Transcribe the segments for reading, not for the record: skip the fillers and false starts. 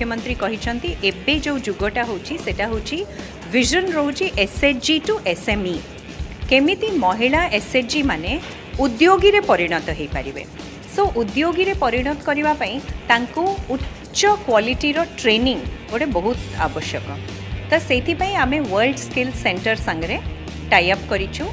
मुख्यमंत्री कहिसंती एबे जो जुगटा होची सेटा होची विजन रोची एसएचजी टू एसएमई केमिति महिला एसएचजी माने उद्योगी रे परिणत हो पारिबे। सो उद्योगी रे परिणत करबा पई तांको उच्च क्वालिटी रो ट्रेनिंग गोटे बहुत आवश्यक। तो सेथि पई आमे वर्ल्ड स्किल सेंटर संगरे टाई अप करिछु।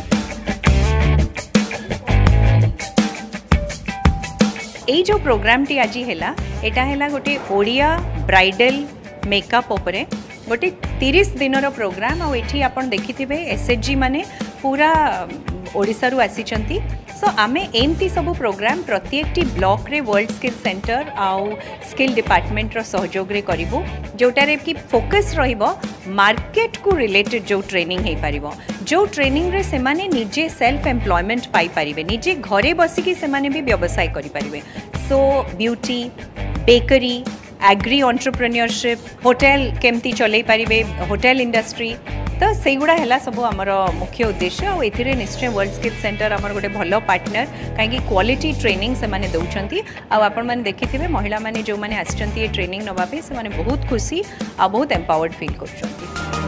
एई जो प्रोग्राम टी आज हैला एटा हैला गोटे ओडिया ब्राइडल मेकअप उपरे गोटे 30 दिन रो प्रोग्राम। आ एठी आपण देखिथिबे एसएचजी माने पूरा ओडिसा रु आसीचंती। सो आमे एमती सब प्रोग्राम प्रत्येक टी ब्लॉक रे वर्ल्ड स्किल सेंटर आउ स्किल डिपार्टमेंट रो सहयोग रे करिवो जोटारे कि फोकस रहिबो मार्केट को रिलेटेड जो ट्रेनिंग हे पारिबो जो ट्रेनिंग रे से माने निजे सेल्फ एम्प्लॉयमेंट पाई पारिबे निजे घरे बसी कि से माने भी व्यवसाय करि पारिबे। So beauty bakery agri entrepreneurship hotel केमती चलै पारिबे होटल इंडस्ट्री तो से गुड़ा है सब आमर मुख्य उद्देश्य और एथिरे निश्चय वर्ल्ड स्किल सेंटर आमर गोटे भल पार्टनर कहीं क्वालिटी ट्रेनिंग से माने दौरान आपण मैंने देखिथे महिला माने जो माने आछंती ट्रेनिंग नवापे से माने बहुत खुशी आ बहुत एम्पावर्ड फील कर।